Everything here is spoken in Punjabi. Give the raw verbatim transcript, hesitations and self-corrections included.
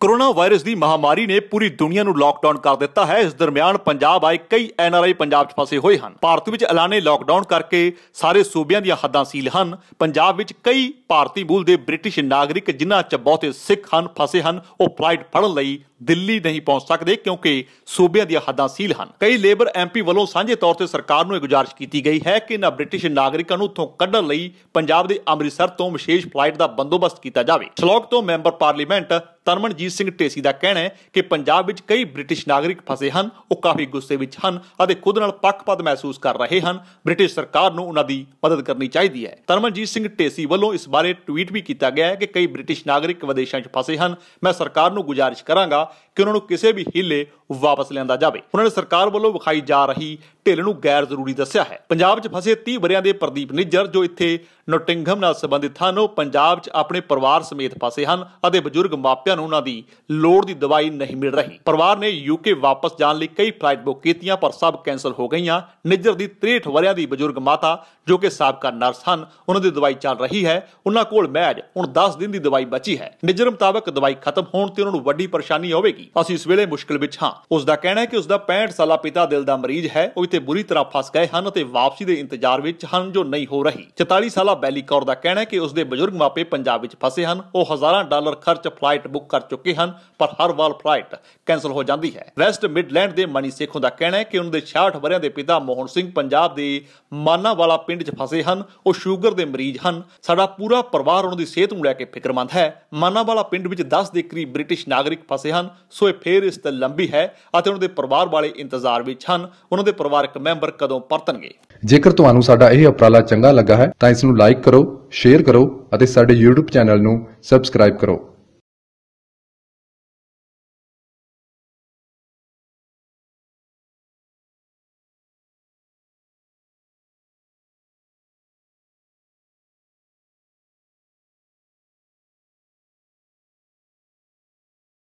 कोरोना वायरस की महामारी ने पूरी दुनिया ਨੂੰ लॉकडाउन कर दिता है। इस दरमियान पंजाब आए कई एन आर आई पंजाब च फसे हुए हैं। भारत में ऐलाने लॉकडाउन करके सारे सूबियां ਦੀਆਂ हद्दां सील ਹਨ। पंजाब ਵਿੱਚ कई भारतीय मूल ਦੇ ब्रिटिश नागरिक जिन्हां च बहुते सिख ਹਨ फसे ਹਨ ਉਹ ਫਲਾਈਟ ਫੜਨ ਲਈ ਦਿੱਲੀ नहीं पहुंच सकते क्योंकि सूबियां ਦੀਆਂ हद्दां सील ਹਨ। कई लेबर एम पी ਵੱਲੋਂ ਸਾਂਝੇ ਤੌਰ ਤੇ ਸਰਕਾਰ ਨੂੰ ਇਹ ਗੁਜ਼ਾਰਿਸ਼ ਕੀਤੀ ਗਈ ਹੈ ਕਿ ਇਹਨਾਂ ਬ੍ਰਿਟਿਸ਼ ਨਾਗਰਿਕਾਂ ਨੂੰ ਉੱਥੋਂ ਕੱਢਣ ਲਈ ਪੰਜਾਬ ਦੇ ਅੰਮ੍ਰਿਤਸਰ ਤੋਂ ਵਿਸ਼ੇਸ਼ ਫਲਾਈਟ ਦਾ ਬੰਦੋਬਸਤ ਕੀਤਾ ਜਾਵੇ। ਸ਼ਲੋਕ ਤੋਂ ਮੈਂਬਰ ਪਾਰਲੀਮੈਂਟ ਤਰਨਮਨਜੀਤ ਸਿੰਘ ਢੇਸੀ ਦਾ ਕਹਿਣਾ ਹੈ ਕਿ ਪੰਜਾਬ ਵਿੱਚ ਕਈ ਬ੍ਰਿਟਿਸ਼ ਨਾਗਰਿਕ ਫਸੇ ਹਨ, ਉਹ ਕਾਫੀ ਗੁੱਸੇ ਵਿੱਚ ਹਨ ਅਤੇ ਖੁਦ ਨਾਲ ਪੱਖਪਾਤ ਮਹਿਸੂਸ ਕਰ ਰਹੇ ਹਨ। ਬ੍ਰਿਟਿਸ਼ ਸਰਕਾਰ ਨੂੰ ਉਹਨਾਂ ਦੀ ਮਦਦ ਕਰਨੀ ਚਾਹੀਦੀ ਹੈ। ਤਰਨਮਨਜੀਤ ਸਿੰਘ ਢੇਸੀ ਵੱਲੋਂ ਇਸ ਬਾਰੇ ਟਵੀਟ ਵੀ ਕੀਤਾ ਗਿਆ ਹੈ ਕਿ ਕਈ ਬ੍ਰਿਟਿਸ਼ ਨਾਗਰਿਕ ਵਿਦੇਸ਼ਾਂ 'ਚ ਫਸੇ ਹਨ। ਮੈਂ ਸਰਕਾਰ ਨੂੰ ਗੁਜ਼ਾਰਿਸ਼ ਕਰਾਂਗਾ ਕਿ ਉਹਨਾਂ ਨੂੰ ਕਿਸੇ ਵੀ ਹੀਲੇ ਵਾਪਸ ਲਿਆਂਦਾ ਜਾਵੇ। ਉਹਨਾਂ ਨੇ ਸਰਕਾਰ ਵੱਲੋਂ ਵਿਖਾਈ ਜਾ ਰਹੀ ਢਿੱਲ ਨੂੰ ਗੈਰ ਜ਼ਰੂਰੀ ਦੱਸਿਆ ਹੈ। ਪੰਜਾਬ 'ਚ ਫਸੇ ਤੀਹ ਵਰਿਆਂ ਦੇ ਪ੍ਰਦੀਪ ਨਿੱਜਰ ਜੋ ਇੱਥੇ ਨੋਟਿੰਗਹਮ ਨਾਲ ਸੰਬੰਧਿਤ ਹਨ, ਉਹ ਪੰਜਾਬ 'ਚ ਆਪਣੇ ਪਰਿਵਾਰ ਸਮੇਤ ਫਸੇ ਹਨ ਅਤੇ ਬਜ਼ੁਰਗ ਮਾਪਿਆਂ ਨੂੰ ਉਹਨਾਂ ਦੀ ਲੋੜ ਦੀ ਦਵਾਈ ਨਹੀਂ ਮਿਲ ਰਹੀ। ਪਰਿਵਾਰ ਨੇ ਯੂਕੇ ਵਾਪਸ ਜਾਣ ਲਈ ਕਈ ਫਲਾਈਟ ਬੁੱਕ ਕੀਤੀਆਂ ਪਰ ਸਭ ਕੈਂਸਲ ਹੋ ਗਈਆਂ। ਨਿੱਜਰ ਦੀ ਤ੍ਰੇਹਠ ਵਰਿਆਂ ਦੀ ਬਜ਼ੁਰਗ ਮਾਤਾ ਜੋ ਕਿ ਸਾਬਕਾ ਨਰਸ ਹਨ, ਉਹਨਾਂ ਦੀ ਦਵਾਈ ਚੱਲ ਰਹੀ ਹੈ। ਉਹਨਾਂ ਕੋਲ ਮਹਿਜ ਹੁਣ ਦਸ ਦਿਨ ਦੀ ਦਵਾਈ ਬਚੀ ਹੈ। ਨਿੱਜਰ ਮੁਤਾਬਕ ਦਵਾਈ ਖਤਮ ਹੋਣ ਤੇ ਉਹਨਾਂ ਨੂੰ ਵੱਡੀ ਪਰੇਸ਼ਾਨੀ ਹੋਵੇਗੀ। ਅਸੀਂ ਇਸ ਵੇਲੇ ਮੁਸ਼ਕਿਲ ਵਿੱਚ ਹਾਂ। ਉਸ ਦਾ ਕਹਿਣਾ ਹੈ ਕਿ ਉਸ ਦਾ ਪੈਂਹਠ ਸਾਲਾ ਪਿਤਾ ਦਿਲ ਦਾ ਮਰੀਜ਼ ਹੈ, ਉਹ ਇੱਥੇ ਬੁਰੀ ਤਰ੍ਹਾਂ ਫਸ ਗਏ ਹਨ ਅਤੇ ਵਾਪਸੀ ਦੇ ਇੰਤਜ਼ਾਰ ਵਿੱਚ ਹਨ ਜੋ ਨਹੀਂ ਹੋ ਰਹੀ। ਚੁਤਾਲੀ ਸਾਲਾ ਬੈਲੀ ਕੌਰ ਦਾ ਕਹਿਣਾ ਹੈ ਕਿ ਉਸ ਦੇ ਬਜ਼ੁਰਗ ਮਾਪੇ ਪੰਜਾਬ ਵਿੱਚ ਫਸੇ ਹਨ। ਉਹ ਹਜ਼ਾਰਾਂ ਡਾਲਰ ਖਰਚ ਫਲਾਈਟ ਬੁੱਕ ਕਰ ਚੁੱਕੇ ਹਨ ਪਰ ਹਰ ਵਾਰ ਫਲਾਈਟ ਕੈਂਸਲ ਹੋ ਜਾਂਦੀ ਹੈ। ਵੈਸਟ ਮਿਡਲੈਂਡ ਦੇ ਮਨੀ ਸੇਖੋਂ ਦਾ ਕਹਿਣਾ ਹੈ ਕਿ ਉਹਨਾਂ ਦੇ ਛਿਆਹਠ ਵਰਿਆਂ ਦੇ ਪਿਤਾ ਮੋਹਨ ਸਿੰਘ ਪੰਜਾਬ ਦੇ ਮਾਨਾਵਾਲਾ ਪਿੰਡ 'ਚ ਫਸੇ ਹਨ। ਉਹ ਸ਼ੂਗਰ ਦੇ ਮਰੀਜ਼ ਹਨ। ਸਾਡਾ ਪੂਰਾ ਪਰਿਵਾਰ ਉਹਨਾਂ ਦੀ ਸਿਹਤ ਨੂੰ ਲੈ ਕੇ ਫਿਕਰਮੰਦ ਹੈ। ਮਾਨਾਵਾਲਾ ਪਿੰਡ ਵਿੱਚ ਦਸ ਦੇ ਕਰੀਬ ਬ੍ਰਿਟਿਸ਼ ਨਾਗਰਿਕ ਫਸੇ ਹਨ। ਸੋ ਇਹ ਫੇਰ ਇਸ ਤੇ ਲੰਬੀ ਹੈ ਅਤੇ ਉਹਨਾਂ ਦੇ ਪਰਿਵਾਰ ਵਾਲੇ ਇੰਤਜ਼ਾਰ ਵਿੱਚ ਹਨ। ਉਹਨਾਂ ਦੇ ਪਰਿਵਾਰਕ ਮੈਂਬਰ ਕਦੋਂ ਪਰਤਣਗੇ। ਜੇਕਰ ਤੁਹਾਨੂੰ ਸਾਡਾ ਇਹ ਉਪਰਾਲਾ ਚੰਗਾ ਲੱਗਾ ਹੈ ਤਾਂ ਇਸ ਨੂੰ ਲਾਈਕ ਕਰੋ, ਸ਼ੇਅਰ ਕਰੋ ਅਤੇ ਸਾਡੇ YouTube ਚੈਨਲ ਨੂੰ ਸਬਸਕ੍ਰਾਈਬ ਕਰੋ।